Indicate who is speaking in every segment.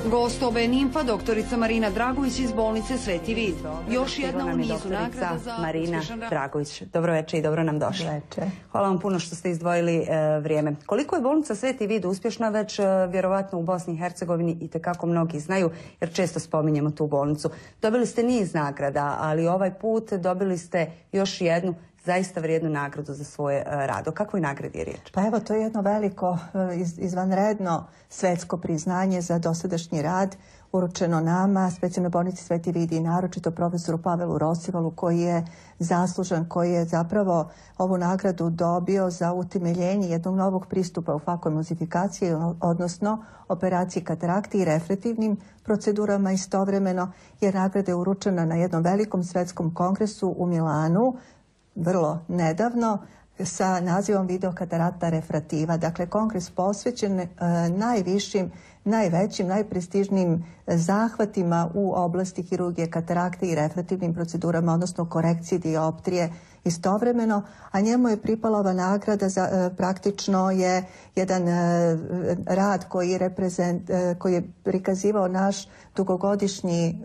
Speaker 1: Gost ove nimfa, doktorica Marina Dragović iz bolnice Sveti Vid. Još jedna u nizu nagrada za
Speaker 2: Marina Dragović. Dobro večer i dobro nam došli. Hvala vam puno što ste izdvojili vrijeme. Koliko je bolnica Sveti Vid uspješna, već vjerovatno u Bosni i Hercegovini i tekako mnogi znaju, jer često spominjemo tu bolnicu. Dobili ste niz nagrada, ali ovaj put dobili ste još jednu zaista vrijednu nagradu za svoj rad. O kakvoj nagradi je riječ?
Speaker 3: Pa evo, to je jedno veliko, izvanredno svetsko priznanje za dosadašnji rad uručeno nama, specijalnoj bolnici Sveti Vid i naročito profesoru Pavelu Rosivalu, koji je zaslužan, koji je zapravo ovu nagradu dobio za utemeljenje jednog novog pristupa u fakomuzifikaciji, odnosno operaciji katarakte i refraktivnim procedurama istovremeno, jer nagrada je uručena na jednom velikom svetskom kongresu u Milanu, vrlo nedavno, sa nazivom videokatarakta refraktiva. Dakle, kongres posvećen najvišim, najvećim, najprestižnijim zahvatima u oblasti hirurgije katarakte i refraktivnim procedurama, odnosno korekcije dioptrije istovremeno, a njemu je pripala ova nagrada za praktično je jedan rad koji je prikazivao naš dugogodišnji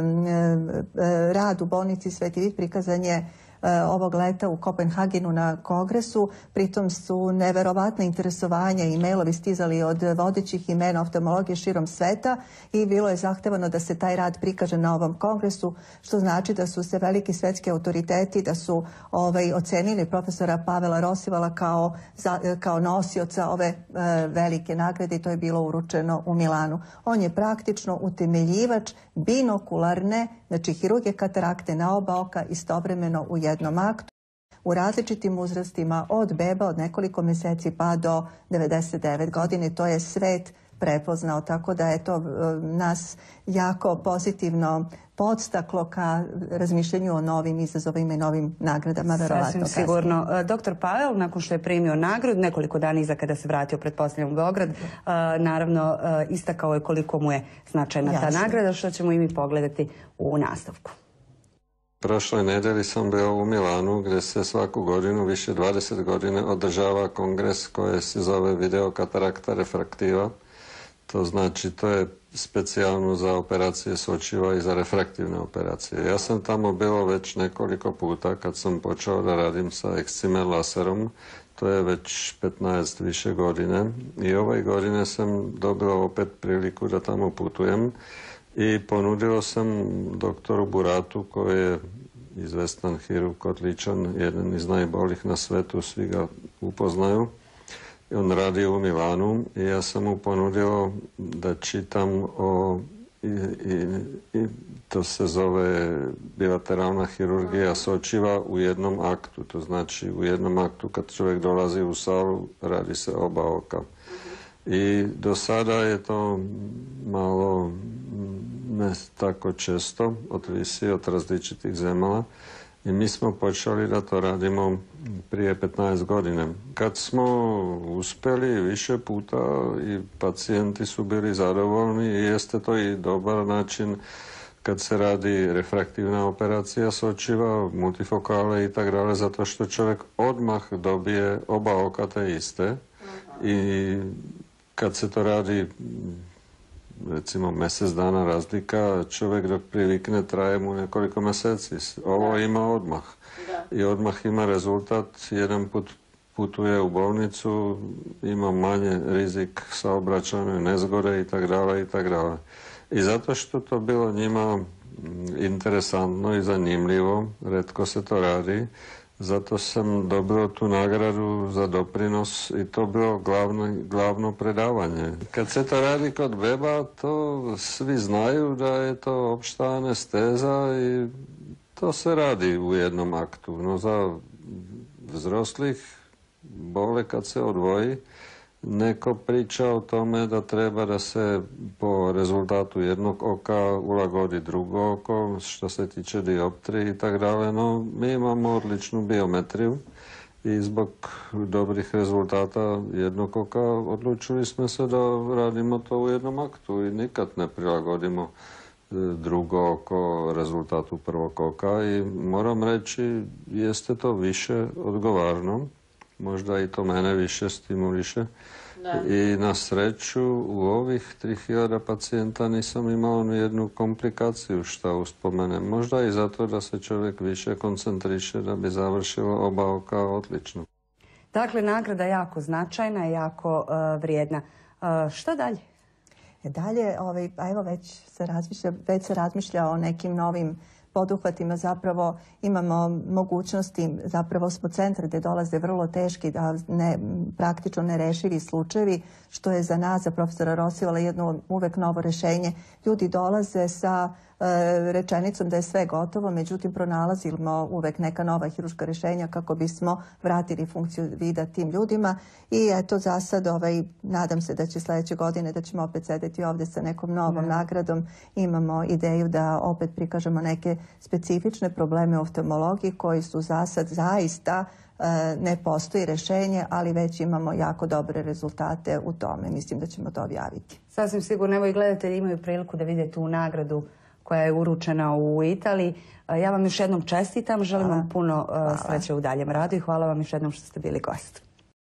Speaker 3: rad u bolnici Sveti Vid. Prikazan je ovog leta u Kopenhagenu na kongresu. Pritom su neverovatne interesovanja i mailovi stizali od vodećih imena oftalmologije širom sveta i bilo je zahtevano da se taj rad prikaže na ovom kongresu, što znači da su se veliki svetski autoriteti, da su ocenili profesora Pavela Rosivala kao nosioca ove velike nagrade i to je bilo uručeno u Milanu. On je praktično utemeljivač binokularne, znači hirurgije katarakte na oba oka istovremeno u jednom aktu, u različitim uzrastima, od beba od nekoliko mjeseci pa do 99 godine. To je svet prepoznao, tako da je to nas jako pozitivno podstaklo ka razmišljanju o novim izazovima i novim nagradama.
Speaker 2: Sasvim sigurno. Doktor Pavel, nakon što je primio nagradu, nekoliko dana iza kada se vratio, pretpostavljam, u Beograd, naravno istakao je koliko mu je značajna ta nagrada, što ćemo i mi pogledati u nastavku.
Speaker 4: Prošle nedelje sam bio u Milanu, gdje se svaku godinu, više 20 godina, održava kongres koji se zove videokatarakta refraktiva. To znači, to je specijalno za operacije sočiva i za refraktivne operacije. Ja sam tamo bio već nekoliko puta kad sam počeo da radim sa ekscimer laserom. To je već 15 više godine i ove godine sam dobio opet priliku da tamo putujem i ponudio sam doktoru Buratu, koji je izvestan hirurg, odličan, jedan iz najboljih na svetu, svi ga upoznaju. On radi u Milanu i ja sam mu ponudio da čitam i to se zove bilateralna hirurgija sočiva u jednom aktu. To znači u jednom aktu kad čovjek dolazi u salu radi se oba oka. I do sada je to malo ne tako često, odvisi od različitih zemalja. I mi smo počeli da to radimo prije 15 godina. Kad smo uspjeli više puta i pacijenti su bili zadovoljni i jeste to i dobar način kad se radi refraktivna operacija sočiva, multifokale i tako dalje, zato što čovjek odmah dobije oba oka te iste. I kad se to radi recimo mjesec dana razlika, čovjek dok privikne traje mu nekoliko mjeseci. Ovo ima odmah. I odmah ima rezultat. Jedan put putuje u bolnicu, ima manje rizik saobraćajne nezgode i tako dalje i tako dalje. I zato što to bilo njima interesantno i zanimljivo, retko se to radi, zato sam dobio tu nagradu za doprinos i to bilo glavno predavanje. Kad se to radi kod beba, to svi znaju da je to opšta anesteza i to se radi u jednom aktu. No za vzroslih bole kad se odvoji, neko priča o tome da treba da se po rezultatu jednog oka ulagodi drugo oko, što se tiče dioptrije i tako dalje, no mi imamo odličnu biometriju i zbog dobrih rezultata jednog oka odlučili smo se da radimo to u jednom aktu i nikad ne prilagodimo drugo oko rezultatu prvog oka i moram reći jeste to više odgovarno, možda i to mene više stimuliše I na sreću u ovih 3000 pacijenta nisam imao ni jednu komplikaciju šta uspomenem. Možda i zato da se čovjek više koncentriše da bi završilo oba oka odlično.
Speaker 2: Dakle, nagrada jako značajna i jako vrijedna. Što dalje?
Speaker 3: Dalje, evo već se razmišlja o nekim novim poduhvatima. Zapravo imamo mogućnosti, zapravo smo centar gdje dolaze vrlo teški, praktično nerešivi slučajevi, što je za nas, za profesora Rosivala, jedno uvek novo rješenje. Ljudi dolaze sa rečenicom da je sve gotovo, međutim pronalazimo uvek neka nova hirurška rješenja kako bismo vratili funkciju vida tim ljudima. I eto, za sad nadam se da će sljedeće godine da ćemo opet sedeti ovdje sa nekom novom nagradom. Imamo ideju da opet prikažemo neke specifične probleme u oftalmologiji koji su za sad zaista ne postoji rješenje, ali već imamo jako dobre rezultate u tome. Mislim da ćemo to objaviti.
Speaker 2: Sasvim sigurno. Evo i gledatelji imaju priliku da vide tu nagradu koja je uručena u Italiji. Ja vam još jednom čestitam, želim vam puno sreće u daljem radu i hvala vam još jednom što ste bili gost.